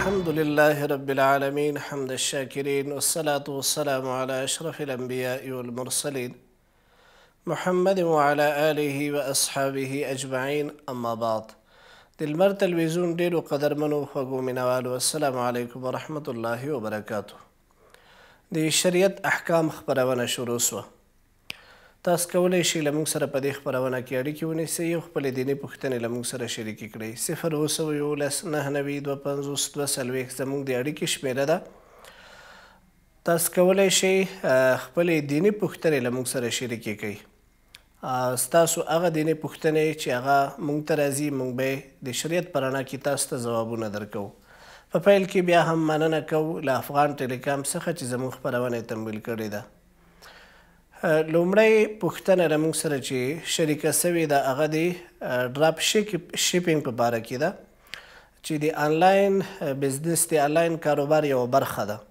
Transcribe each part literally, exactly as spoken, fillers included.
الحمد لله رب العالمين حمد الشاكرين والصلاة والسلام على أشرف الأنبياء والمرسلين محمد وعلى آله وأصحابه أجمعين أما بعد دلمر تلویزیون ډیرو قدرمنو خوږو مینوالو السلام علیکم ورحمة الله وبرکاته د شریعت احکام خپرونه شروع سوه تاسو کولی شئ له موږ سره په دې خپرونه کې اړیکې ونیسئ او خپلې دیني پوښتنې له موږ سره شریکې کړئ صفر اوه سوه یولس نهه نوي دوه پنځوس دوه څلوېښت زموږ د اړیکې شمېره ده تاسو کولی شئ خپلې دیني پوښتنې له موږ سره شریکې کړئ ستاسو هغه دیني پوښتنې چې هغه موږ ته راځي موږ به یې د شریعت په رڼا کې تاسو ته ځوابونه درکوو په پیل کې بیا هم مننه کوو له افغان ټیلیکام څخه چې زموږ خپرونه یې تمویل کړې ده لومړی پوښتنه له موږ سره چې شریکه سوې ده هغه د ډراپ شیپینګ په باره کې ده چې د آنلاین بزنس د آنلاین کاروبار یوه برخه ده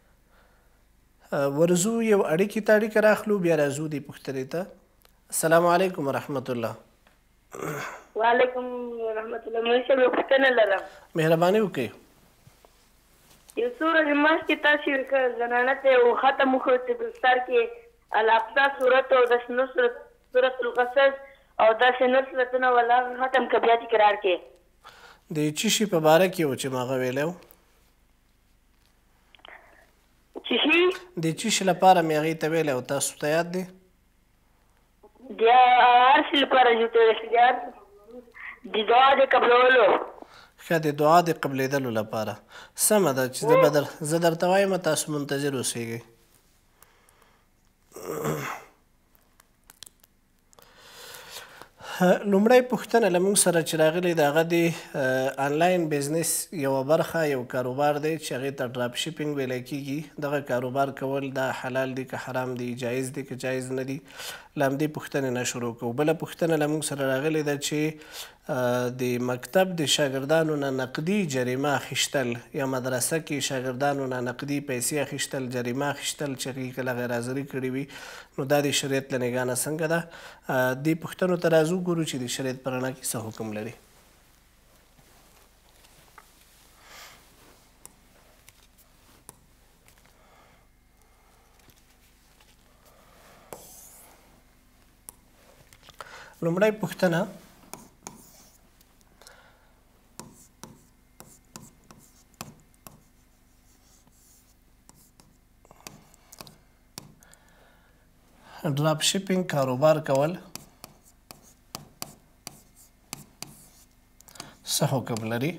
ورځو یو اړیکې ته اړیکه راخلو بیا راځو دې پوښتنې ته السلام علیکم ورحمة الله وعلیکم ورحمة الله مونږ څه یو پوښتنه لرم مهرباني وکړئ یو څو ورځې مخکې تاسو زنانه ته یو ختم وکړو چې په سر کې الاقصا صورت او داسې نور صورت القصص او داسې نور صورتونه ولا ختم که بیا تکرار کې د څه شي په باره کې و چې ما هغه ویلی و څه شي د څه شي لپاره مې هغې ته ویلی و تاسو ته یاد دی بیا هر څه لپاره چې ته یاد د دعا د قبلولو ښه د دعا د قبلېدلو لپاره سمه ده چې زه به در زه درته وایم تاسو منتظر اوسېږئ لومړی پوښتنه له موږ سره چې راغلی د هغه د آنلاین بزنس یوه برخه یو کاروبار دی چې هغې ته ډراپ شیپینګ ویلی کېږي دغه کاروبار کول دا حلال دی که حرام دی جایز دی که جایز نه دی له همدې پوښتنې نه شروع کوو بله پوښتنه له موږ سره راغلې ده چې د مکتب د شاګردانو نه نقدي جریمه اخیستل یا مدرسه کې شاګردانو نه نقدي پیسې اخیستل جریمه اخیستل چې هغې کله غیر حاضري کړې وي نو دا د شریعت له نګاه نه څنګه ده دې پوښتنو ته راځو ګورو چې د شریعت په رڼا کې څه حکم لري لومړی پوښتنه ډراپ شیپینګ کاروبار کول څه حکم لري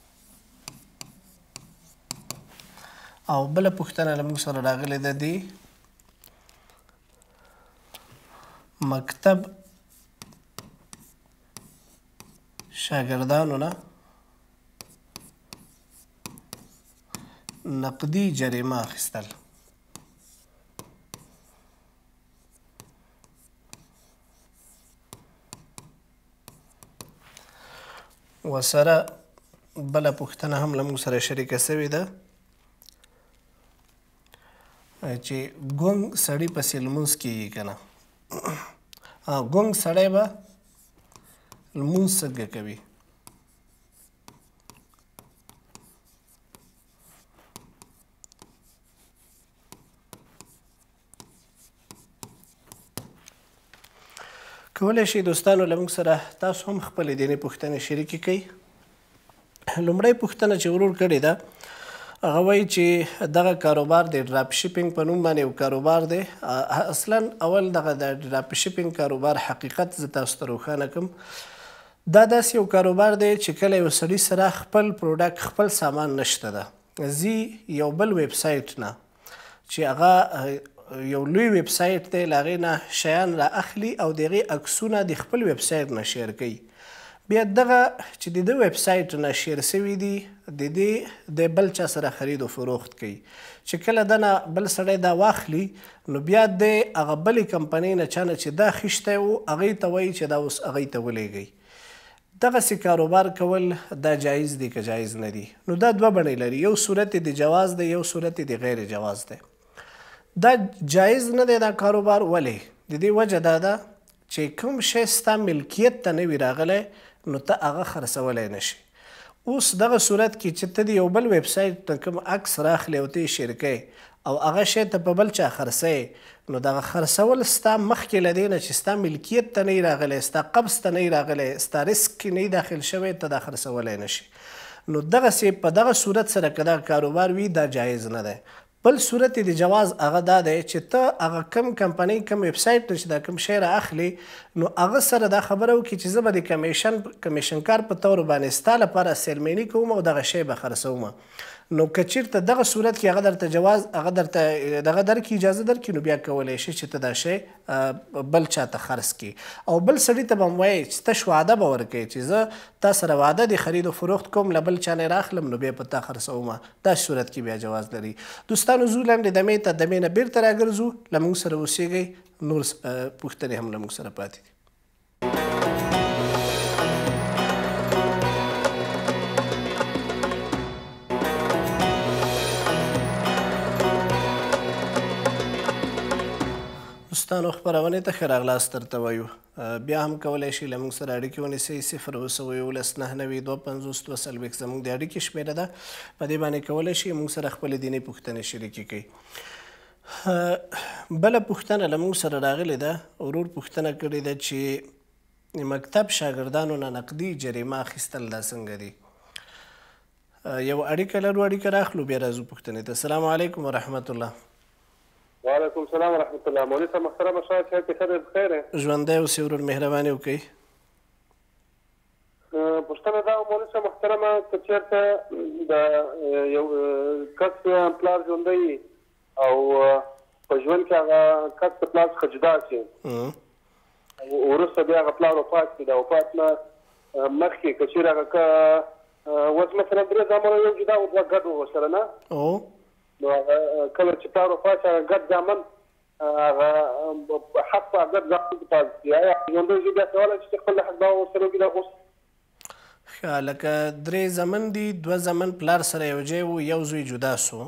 او بله پوښتنه له موږ سره راغلې ده د مکتب شاګردانو نه نقدي جریمه اخیستل وسره بله پوښتنه هم له موږ سره شریکه سوې ده چې ګونګ سړي پسې لمونځ کېږي که نه ګونګ سړی به لمونځ څنګه کوي کولی شئ دوستانو له موږ سره تاسو هم خپلې دیني پوښتنې شریکې کړئ لومړۍ پوښتنه چې ورور کړې ده هغه وایي چې دغه کاروبار د ډراپ شیپینګ په نوم باندې یو کاروبار دی اصلا اول دغه د ډراپ شیپینګ کاروبار حقیقت زه تاسو ته روښانه کړم دا داسې یو کاروبار دی چې کله یو سړي سره خپل پروډکټ خپل سامان نشته ده زی یو بل ویب سایټ نه چې هغه یو لوی ویب سایټ دی له هغې نه شیان را اخلي او د هغې عکسونه د خپل ویب سایټ نه شیر کوي بیا دغه چې د ده ویب سایټ نه شیر سوي دي د دې د بل چا سره خرید و فروخت کوي چې کله د نه بل سړی دا واخلي نو بیا د هغه بلې کمپنۍ نه چا نه چې دا اخیستی و هغې ته وایي چې دا اوس هغې ته ولیږئ دغسې کاروبار کول دا جایز دی که جایز نه دی نو دا دوه بڼې لري یو صورت د جواز دی یو صورت د غیر جواز دی دا جایز نه دی دا کاروبار ولې د دې وجه دا ده چې کوم شی ستا ملکیت ته نه وي راغلی نو ته هغه خرڅولی نشي اوس دغه صورت کې چې ته د یو بل ویب سایټ نه کوم عکس راخلې او ته یې شیر کوې او هغه شی ته په بل چا خرڅوې نو دغه خرڅول ستا مخکې له دې نه چې ستا ملکیت ته نه یې راغلی ستا قبض ته نه یې راغلی ستا رسک کې نه یې داخل شوی ته دا خرڅولی نه شي نو دغسې په دغه صورت سره که دغه کاروبار وي دا جایز نه دی بل صورت د جواز هغه دا دی چې ته هغه کم کمپنۍ کم ویب سایټ نه چې دا کم شی رااخلي نو هغه سره دا خبره وکړي چې زه به د کمیشن کمیشن کار په طور باندې ستا لپاره سیلمیني کوم او دغه شی به خرڅوم نو که چېرته دغه صورت کې هغه درته جواز هغه درته دغه درکړي اجازه درکړي نو بیا کولی شي چې ته دا شی بل چا ته خرڅ کړي او بل سړي ته به هم وایي چې تش وعده به ورکوي چې زه تا سره وعده د خرید و فروخت کوم له بل چا نه راخلم نو بیا په تا خرڅوم دا صورت کې بیا جواز لري دوستانو زو لنډې دمې ته دمې نه بیرته راګرځو له موږ سره اوسېږئ نور پوښتنې هم له موږ سره پاتې دي دوستانو خپرونې ته ښه راغلاست درته وایو بیا هم کولی شي له موږ سره اړیکې ونیسئ صفر اوه سوه یولس نهه نوي دوه پنځوس دوه څلوېښت زموږ د اړیکې شمېره ده په دې باندې کولی شي موږ سره خپلې دیني پوښتنې شریکې کړي بله پوښتنه له موږ سره راغلې ده ورور پوښتنه کړې ده چې مکتب شاګردانو نه نقدي جریمه اخیستل دا څنګه دي یو اړیکه لرو اړیکه راخلو بیا راځو پوښتنې ته السلام علیکم ورحمت الله وعلیکم السلام ورحمت الله مولوي صاحب محترمه شاید صحت کې ښه دی بخیر یې ژوندی اوسې ورور مهرباني وکړئ پوښتنه دا مولوي صاحب محترمه که چېرته د یو کس پلار ژوندی او په ژوند کې هغه کس د پلار څخه جدا شي وروسته بیا هغه پلار وفات کړي د وفات نه مخکې که چېرې هغه اوس مثلا درې زامنو یو جدا او دوه ګډ وو ورسره نه نو هغه کله چې پلار وفات شي هغه ګډ زامن هغه حق په ګډ زامن کې پاتې شي آیا ژوندی زوی بیا کولی شي چې خپل حق به ورسره وکړي دا اوس ښه لکه درې زمن دي دوه زمن پلار سره یو ځای و یو زوی جدا سو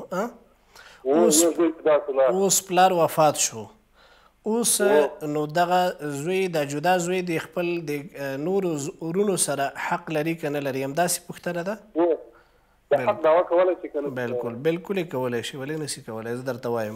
اوس پلار وفات شو اوس نو دغه زوی د جدا زوی د خپل د نورو ورونو سره حق لري که نه لري همداسې پوښتنه ده حق دعوه کولی شي که نه بلکل بلکل یې کولی شي ولې نشي کولی زه درته وایم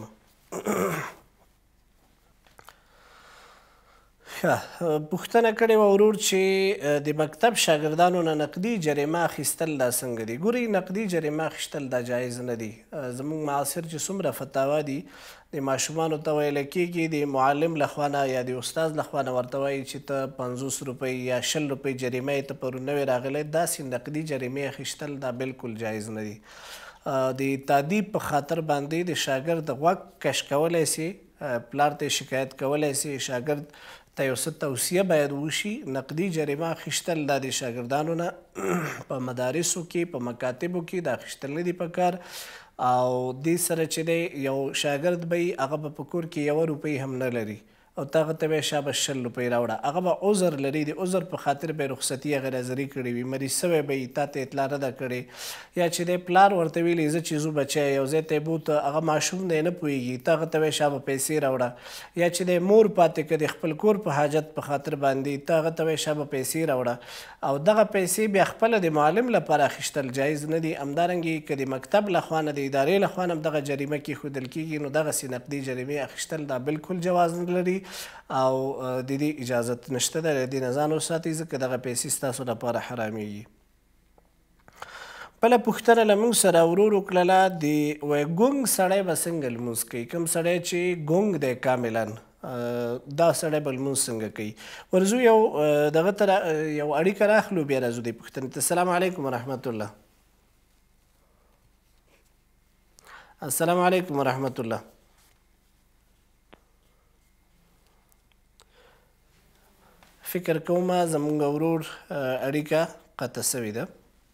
پوښتنه کړې وه ورور چې د مکتب شاګردانو نه نقدي جریمه اخیستل دا څنګه دي ګورئ نقدي جریمه اخیستل دا جایز نه دي زموږ معاصر چې څومره فتاوا دي د ماشومانو ته ویلی کېږي د معلم لخوا نه یا د استاد لخوا نه ورته وایي چې ته پنځوس روپۍ یا شل روپۍ جریمه یې ته پرون نوې راغلی داسې نقدي جریمې اخیستل دا بالکل جایز نه دي د تادیب په خاطر باندې د شاګرد غوږ کش کولی سي پلار ته شکایت کولی سي شاګرد ته یو څه توصیه باید وشي نقدي جریمه اخیستل دا د شاګردانو نه په مدارسو کې په مکاتبو کې د اخیستل نه دي پکار او دې سره چې دی یو شاګرد به یي هغه به په کور کې یوه روپۍ هم نه لري او ته هغه ته به یې شابه شل روپۍ راوړه هغه به عذر لري د عذر په خاطر به یې رخصتي هغې نظري کړې وي مریض سوی به یي تا ته اطلاع نه ده کړې یا چې دی پلار ورته ویلي زه چې زو بچی یو ځای ته یې بوته هغه ماشوم دی نه پوهېږي ته هغه ته به یې شابه پیسې راوړه یا چې دی مور پاتې که د خپل کور په حاجت په خاطر باندې ته هغه ته به یې شابه پیسې راوړه او دغه پیسې بیا خپله د معلم لپاره اخیستل جایز نه دي همدارنګې که د مکتب لخوا نه د ادارې لخوا نه هم دغه جریمه کېښودل کېږي نو دغسې نقدي جریمې اخیستل دا بالکل جواز نه لري او د دې اجازت نشته ده د دې نه ځان وساتئ ځکه دغه پیسې ستاسو لپاره حرامېږي بله پوښتنه له موږ سره ورور وکړله د وایي ګونګ سړی به څنګه لمونځ کوي کوم سړی چې ګونګ دی کاملا دا سړی به لمونځ څنګه کوي ورځو یو دغه ته یو اړیکه راخلو بیا راځو دې پوښتنې ته السلام علیکم ورحمت الله السلام علیکم ورحمت الله فکر کوم زموږ ورور اړیکه قطع سوې ده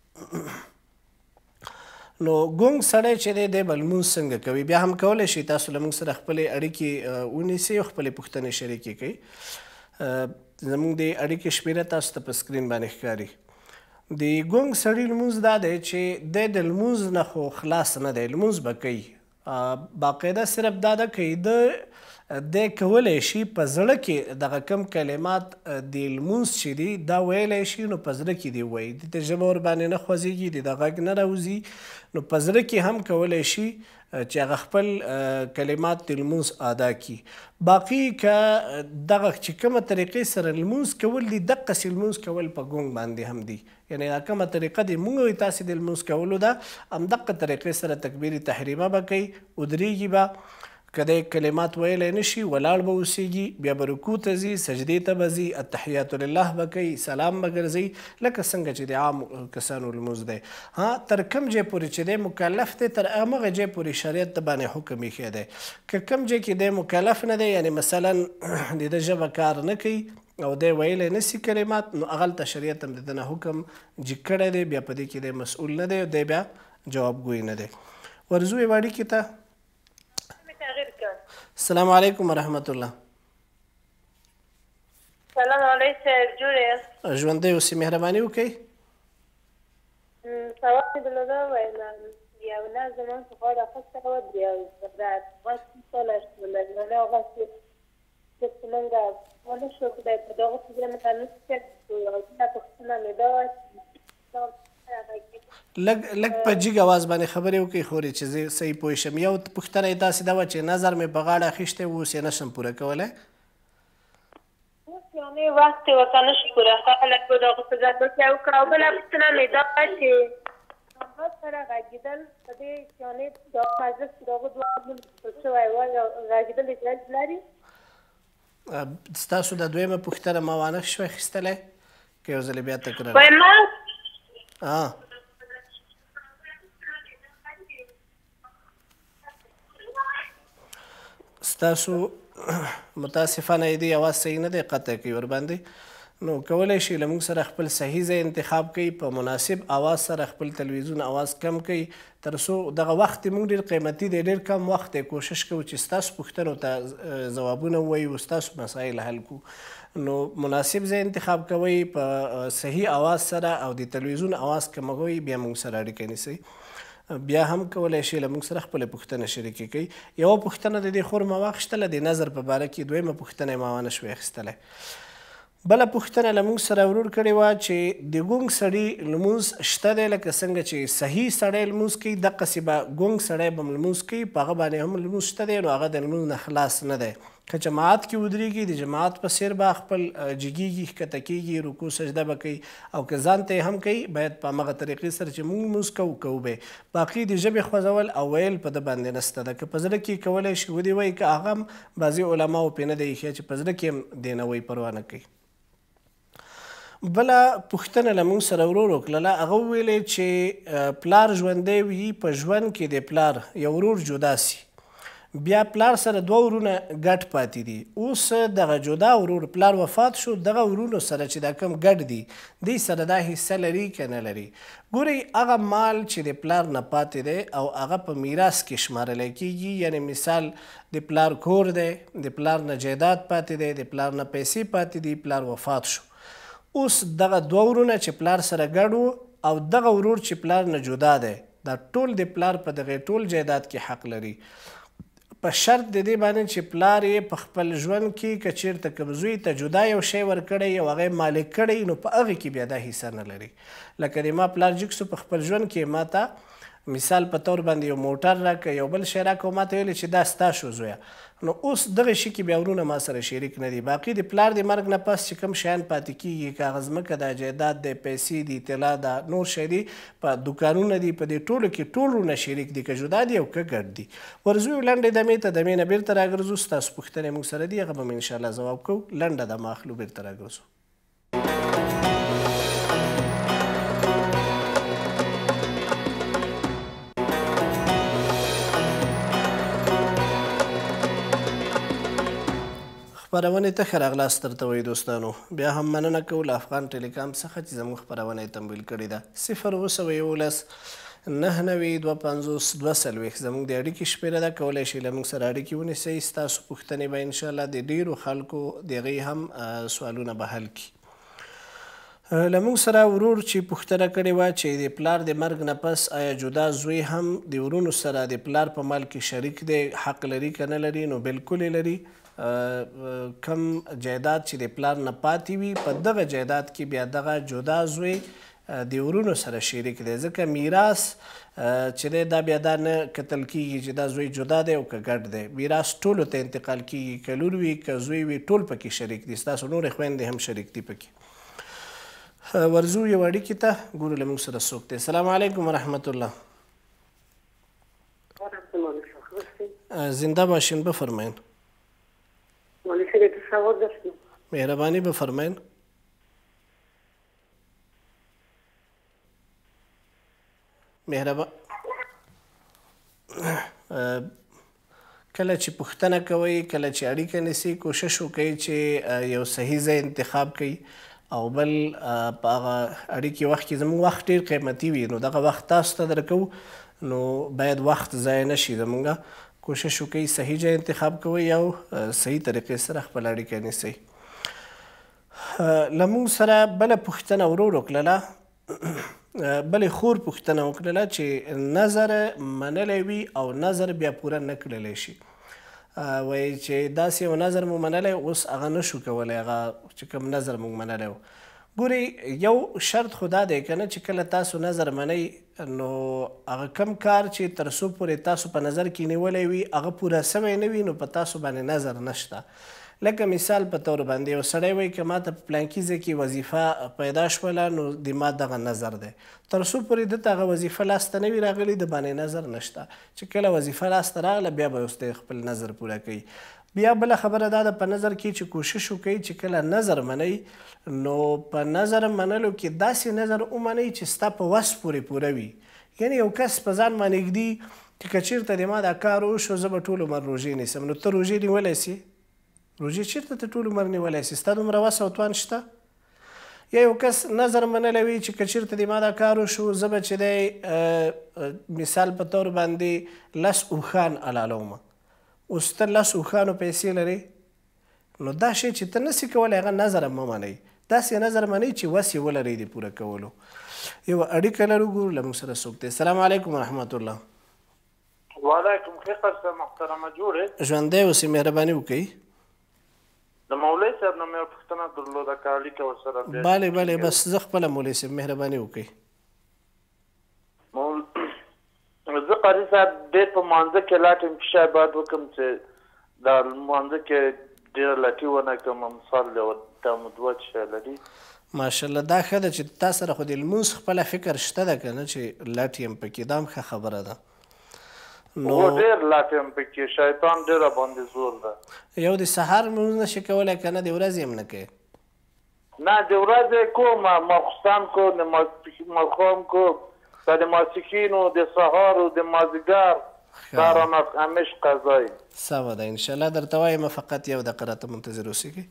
نو ګونګ سړی چې دی دی به لمونځ څنګه کوي بیا هم کولی شي تاسو له موږ سره خپلې اړیکې ونیسئ او خپلې پوښتنې شریکې کړئ زموږ د اړیکې شمېره تاسو ته په سکرین باندې ښکاري د ګونګ سړي لمونځ دا دی چې دی د لمونځ نه خو خلاص نه دی لمونځ به کوي باقاعده صرف دا ده که د دی کولی شي په زړه کې دغه کم کلمات د لمونځ چې دي دا ویلی شي نو په زړه کې دې ووایي د ته ژبه ورباندې نه خوځېږي د ده غږ نه راوځي نو په زړه کې هم کولی شي چې هغه خپل کلمات د لمونځ ادا کړي باقي که دغه چې کومه طریقې سره لمونځ کول دي دقسې لمونځ کول په ګونګ باندې هم دي یعنې دا کومه طریقه د موږ وایي تاسې د لمونځ کولو ده همدغه طریقې سره تکبیر تحریمه به کوي ودرېږي به که دی کلمات ویلی نه شي ولاړ به اوسېږي بیا به رکوع ته ځي سجدې ته به ځي التحیات لله به کوي سلام به ګرځوي لکه څنګه چې د عام کسانو لمونځ دی ها تر کوم ځای پورې چې دی مکلف دی تر همغه ځای پورې شریعت د باندې حکم ایښی دی که کوم ځای کې دی مکلف نه دی یعنې مثلا د ده ژبه کار نه کوي او دی ویلی نه سي کلمات نو هغلته شریعت هم د ده نه حکم جګ کړی دی بیا په دې کې دی مسؤول نه دی دی بیا جوابګوی نه دی ورځو یې اړیکې ته السلام علیکم ورحمت الله سلام علیکم جوړ یاست ژوندی اوسئ مهرباني وکئ سوال مې درلوده ویل یو نه زموږ په خوا راخسته وه د یو غږ ټوله شوله نو هغه چې موږ ونه شو خدای په دغه څه مې ته نه چک کړو او دا پوښتنه مې دا وه لږ لږ په جګ اواز باندې خبرې وکړئ خورې چې زه صحیح پوه شم یو پوښتنه یې داسې ده وه چې نظر مې په غاړه اخیستی و اوس یې نشم پوره کولی اوس یو نه وخت یې ورته نشي پوره خلک به دغه په ځای بل ځای وکړه او بله پوښتنه مې دا وه چې محمد سره غږېدل په دې یعنې د حضرت دغه دوه لمونځ شوی و غږېدل اجازه لري ستاسو د دویمه پوښتنه ما وانه شوی اخیستلی که یو ځلې بیا تکرار وایم ستاسو متاسفانه یې دی اواز صحیح نه دی قطع کوي ورباندې نو کولی شي له موږ سره خپل صحیح ځای انتخاب کوي په مناسب اواز سره خپل تلویزیون اواز کم کوي تر څو دغه وخت موږ ډېر قیمتي دی ډېر کم وخت دی کوشش کوو چې ستاسو پوښتنو ته ځوابونه ووایو ستاسو مسایل حل کړو نو مناسب ځای انتخاب کوئ په صحیح اواز سره او د تلویزیون اواز کموئ بیا موږ سره اړیکه نیسئ بیا هم کولی شي له موږ سره خپله پوښتنه شریکې کوي یوه پوښتنه د دې خور ما واخیستله د نظر په باره کې دویمه پوښتنه یې ما ونه شوې اخیستلی بله پوښتنه له موږ سره ورور کړې وه چې د ګونګ سړي لمونځ شته دی لکه څنګه چې صحیح سړی لمونځ کوي دقسې به ګونګ سړی به هم لمونځ کوي په هغه باندې هم لمونځ شته دی نو هغه د لمونځ نه خلاص نه دی که جماعت کې ودرېږي د جماعت په څېر به خپل جګېږي ښکته کېږي رکوع سجده به کوي او که ځان ته یې هم کوي باید په همغه طریقې سره چې موږ لمونځ کوو کوو به یې باقي د ژبې خوځول او ویل په ده باندې نسته ده که په زړه کې کولی شي ودې وایي که هغه هم بعضې علماو پرې نه دی ایښی چې په زړه کې هم دې نه وایي پروا نه کوي بله پوښتنه له موږ سره ورور وکړله هغه وویلې چې پلار ژوندی وي په ژوند کې د پلار یو ورور جدا سي بیا پلار سره دوه ورونه ګډ پاتې دي اوس دغه جدا ورور پلار وفات شو دغه ورونو سره چې دا کوم ګډ دي دوی سره دا حصه لري که نه لري ګورئ هغه مال چې د پلار نه پاتې دی او هغه په میراث کې شمارلی کېږي یعنې مثال د پلار کور دی د پلار نه جایداد پاتې دی د پلار نه پیسې پاتې دي پلار وفات شو اوس دغه دوه ورونه چې پلار سره ګډ وو او دغه ورور چې پلار نه جدا دی دا ټول د پلار په دغې ټول جایداد کې حق لري په شرط د دې باندې چې پلار یې په خپل ژوند کې که چېرته کوم زوی ته جدا یو شی ورکړی او هغه یې مالک کړی نو په هغې کې بیا دا حصه نه لري لکه د ما پلار جګ سو په خپل ژوند کې ما ته مثال په طور باندې یو موټر راکړه یو بل شی راکړه او ما ته ویلې چې دا ستا شو زویه نو اوس دغه شي کې بیا ورونه ما سره شریک نه دي باقي د پلار د مرګ نه پس چې کوم شیان پاتې کېږي که هغه ځمکه ده جایداد دی پیسې دي طلا ده نور شی دي په دوکانونه دي په دې ټولو کې ټول ورونه شریک دي که جدا دي او که ګډ دي ورځو یو لنډې دمې ته دمې نه بېرته راګرځو ستاسو پوښتنې موږ سره دي هغه به م انشاءالله ځواب کوو لنډه دمه اخلو بېرته راګرځو خپرونې ته ښه راغلاست درته وایي دوستانو بیا هم مننه کوو له افغان ټیلیکام څخه چې زموږ خپرونه یې تمویل کړې ده صفر اوه سوه یولس نهه نوي دوه پنځوس دوه څلوېښت زموږ د اړیکې شمېره ده کولی شئ له موږ سره اړیکې ونیسئ ستاسو پوښتنې به انشاءالله د ډېرو خلکو د هغې هم سوالونه به حل کړي له موږ سره ورور چې پوښتنه کړې وه چې د پلار د مرګ نه پس آیا جدا زوی هم د ورونو سره د پلار په مال کې شریک دی، حق لري که نه لري؟ نو بلکل یې لري. کم جایداد چې د پلار نه پاتې وي په دغه جایداد کې بیا دغه جدا زوی د ورونو سره شریک دی، ځکه میراث چې دی دا بیا دا نه کتل کېږي چې دا زوی جدا دی او که ګډ دی. میراث ټولو ته انتقال کېږي، که لور وي که زوی وي ټول پکې شریک دي، ستاسو نورې خویندې هم شریک دي پکې. ورځو یو اړیکې ته ګورو له موږ سره څوک دی. السلام علیکم ورحمت الله. زنده باشین، بفرمایین. مهربانی بفرمایین. مهربان کله چې پوښتنه کوئ، کله چې اړیکه نیسئ، کوشش وکئ چې یو صحیح ځای انتخاب کړئ، او بل په هغه اړیکې وخت کې زموږ وخت ډېر قیمتي وي، نو دغه وخت تاسو ته درکوو، نو باید وخت ضایع نه شي زموږ. کوشش وکئ صحیح ځای انتخاب کوئ او صحیح طریقې سره خپل اړیکه نیسئ. له موږ سره بله پوښتنه ورور وکړله، بلې خور پوښتنه وکړله چې نظر منلی وي او نظر بیا پوره نه کړلی شي. وایي چې داسې یو نظر مو منلی، اوس هغه نشو کولی، هغه چې کوم نظر موږ منلی و. ګورئ یو شرط خو دا دی که نه چې کله تاسو نظر منئ، نو هغه کم کار چې تر څو پورې تاسو په نظر کې نیولی وي هغه پوره سوی نه وي، نو په تاسو باندې نظر نشته. لکه مثال په طور باندې یو سړی وایي که ما ته په پلانکي ځای کې وظیفه پیدا شوله، نو د ما دغه نظر دی. تر څو پورې دته هغه وظیفه لاسته نه وي راغلي د باندې نظر نشته. چې کله وظیفه لاسته راغله بیا به اوس دی خپل نظر پوره کوي. بیا بله خبره دا ده په نظر کې چې کوشش وکړئ چې کله نظر منئ، نو په نظر منلو کې داسې نظر ومنئ چې ستا په وس پورې پوره وي. یعنې یو کس په ځان باندې ږدي چې که چېرته د ما دا کار وشو زه به ټول عمر روژې نیسم، نو ته روژې نیولی سي؟ روژې چېرته ته ټول عمر نیولی سي؟ ستا دومره وس او توان شته؟ یا یو کس نظر منلی وي چې که چېرته د ما دا کار وشو زه به چې دی مثال په طور باندې لس اوښان حلالومه، اوس ته لس اوښانو پیسې لرې، نو دا شی چې ته نسي کولی هغه نظر هم مه منئ، داسې نظر منئ چې وس یې ولرئ د پوره کولو. یو اړیکه لرو، ګورو له موږ سره څوک دی. السلام علیکم ورحمت الله. وعلیکم خیر محترمه جوړې ژوندی اوسئ، مهرباني وکئ. د مولوي صاحب نه مې پوښتنه درلوده که اړیکه ورسره بیا؟ بلې بلې، بس زه خپله مولوي صاحب، مهرباني وکئ. زه قاري صاحب ډېر په لمانځه کې لاټ یم چې شاید باید وکړم چې دا لمانځه کې ډېره لټي ونه کړم، مثال دا مو دوه شی لري. ماشاءالله دا ښه ده چې تا سره خو د لمونځ خپله فکر شته ده که نه چې لټ یم پکې، دا هم ښه خبره ده. نو ډېر لاټ یم پکې، شیطان ډېر باندې زور ده. یو د سهار لمونځ نشي کولی که نه د ورځې هم نه کوې؟ نه د ورځې کوم، ماخوستان کو، د ماښام کو، دا د ماسپښین و د سهار و د مازدیګر دا رانه همیش قضا یي. سمه ده، انشاءالله درته وایم، فقط یو دقیقه راته منتظر اوسېږئ.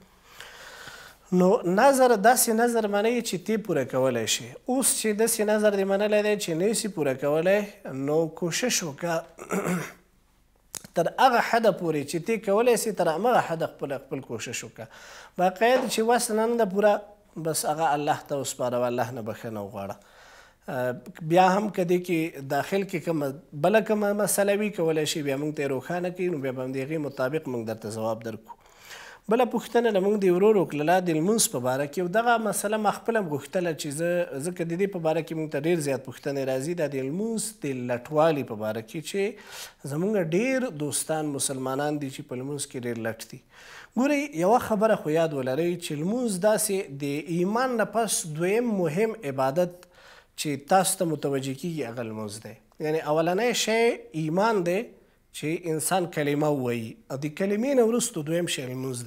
نو نظر داسې نظر منئ چې تی پوره کولی شي. اوس چې داسې نظر دې منلی دی چې نه سي پوره کولی، نو کوشش وکړه تر هغه حده پورې چې تی کولی سي تر همغه حده خپل خپل کوشش وکړه. باقاعد چې وس نه ده پوره، بس هغه الله ته وسپاره، الله نه بخښنه وغواړه. بیا هم که دې کې داخل کې کومه بله کومه مسله وي کولی شي بیا موږ ته یې روښانه کړي، نو بیا به هم د هغې مطابق موږ درته ځواب درکړو. بله پوښتنه له موږ د ورور وکړله د لمونځ په باره کې، او دغه مسله ما خپله هم غوښتله چې زه ځکه د دې په باره کې موږ ته ډېر زیات پوښتنې راځي، دا د لمونځ د لټوالي په باره کې چې زموږ ډېر دوستان مسلمانان دي چې په لمونځ کې ډېر لټ دي. ګورئ یوه خبره خو یاد ولرئ چې لمونځ داسې د ایمان نه پس دویم مهم عبادت چې تاسو ته متوجه کېږي هغه لمونځ دی. یعنې اولنی شی ایمان دی چې انسان کلمه ووایي، او د کلمې نه وروسته دویم شی لمونځ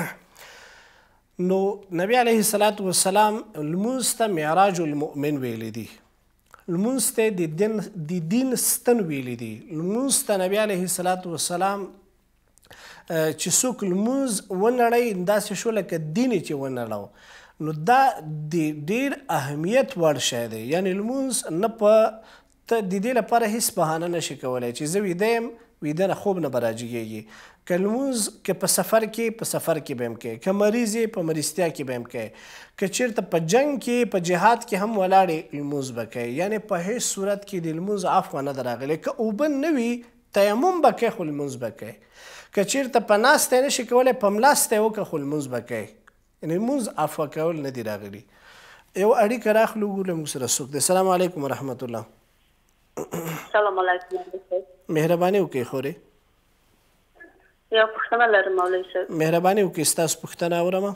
دی. نو نبي علیه الصلاة والسلام لمونځ ته معراج المؤمن ویلی دي، لمونځ ته د دین د دین ستن ویلی دي. لمونځ ته نبي علیه الصلاة والسلام چې څوک لمونځ ونړوي داسې شو لکه دین یې چې ونړو، نو دا د ډېر اهمیت وړ شی دی. یعنې لمونځ نه په ته د دې لپاره هېڅ بهانه نشي کولی چې زه ویده یم ویده نه خوب نه به راجګېږي. که لمونځ که په سفر کې په سفر کې به هم کوې، که مریض یې په مریضتیا کې به هم کوې، که چېرته په جنګ کې په جهاد کې هم ولاړې لمونځ به کوې. یعنې په هیڅ صورت کې د لمونځ عفوه نه ده راغلی. که اوبه نه وي تیمم به کوې خو لمونځ به کوې. که چېرته په ناستی نه شي کولی په ملاستی وکړه خو لمونځ به کوې. یعنې لمونځ عفوه کول نه دي راغلي. یو اړیکه راخلو وګورو موږ سره څوک دی. السلام علیکم ورحمت الله. السلام علیکم. مهرباني وکړئ خورې. یو پوښتنه لرم مولوي صاحب. مهرباني وکړئ ستاسو پوښتنه اورم.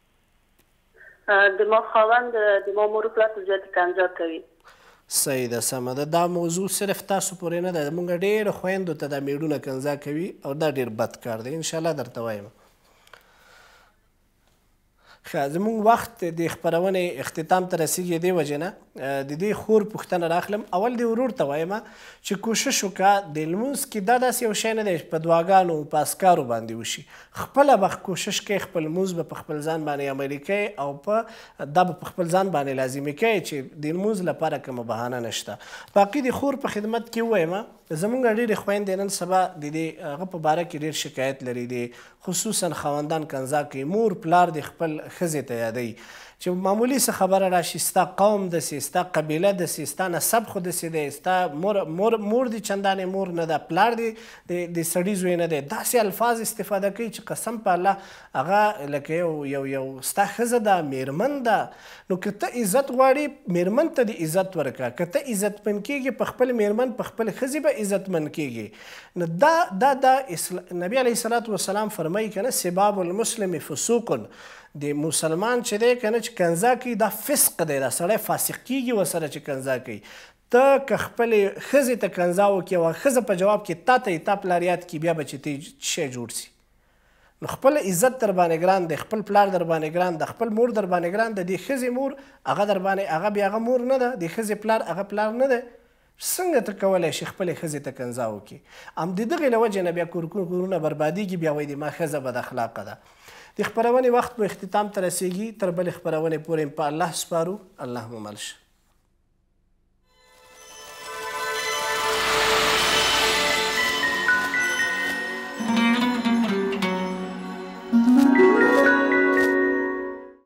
د ما خاوند د ما مور پلار ته زیاتې کنځا کوي. صحیح ده، سمه ده. دا موضوع صرف تاسو پورې نه ده، موږ ډېرو خویندو ته دا میړونه کنځا کوي او دا ډېر بد کار دی. انشاءالله درته وایم. ښه زموږ وخت د خپرونې اختتام ته رسیږي دې وجې نه د دې خور پوښتنه راخلم. اول دې ورور ته وایم چې کوشش وکړه د لمونځ کې دا داسې یو شی نه دی چې په دعاګانو په اذکارو باندې وشي. خپله به کوشش کوې خپل لمونځ به په خپل ځان باندې عملي کوې او په دا به په خپل ځان باندې لازمي کوې چې د لمونځ لپاره کومه بهانه نشته. باقي د خور په خدمت کې ووایم زموږ ډېرې خویندې نن سبا د دې هغه په باره کې ډېر شکایت لري، د خصوصا خاوندان کنځا کوي، مور پلار د خپل ښځې ته یادوي چې معمولي څه خبره راشي ستا قوم داسې ستا قبیله داسې ستا نسب خو داسې دی، ستا مور مور مور دې چندانې مور نه ده، پلار دې د سړي زوی نه دی. داسې الفاظ استفاده کوي چې قسم په الله هغه لکه یو یو یو ستا ښځه ده، میرمن ده. نو که ته عزت غواړې میرمن ته د عزت ورکړه، که ته عزتمن کېږې په خپل میرمن په خپل ښځې به عزتمن کېږي. نو دا دا دا نبي علیه الصلاة والسلام فرمایي که نه سباب المسلم فسوق، د مسلمان چې دی که نه چې کنځا کوي دا فسق دی، دا سړی فاسق کېږي ورسره چې کنځا کوي. ته که خپلې ښځې ته کنځا وکړې او ښځه په جواب کې تا ته یې تا پلار یاد کړي بیا به چې ته شی جوړ سي. نو خپل عزت در باندې ګران دی، خپل پلار در باندې ګران ده، خپل مور در باندې ګران ده. د ښځې مور هغه در باندې هغه بیا هغه مور نه ده، د ښځې پلار هغه پلار نه دی. څنګه ته کولی شي خپلې ښځې ته کنځا وکړي؟ هم د دغې له وجې نه بیا کورونه بربادېږي، بیا وایي د ما ښځه بد اخلاقه ده. د خپرونې وخت په اختتام ته رسیږي. تر بلې خپرونې پورې په الله سپارو. الله مو مل شه.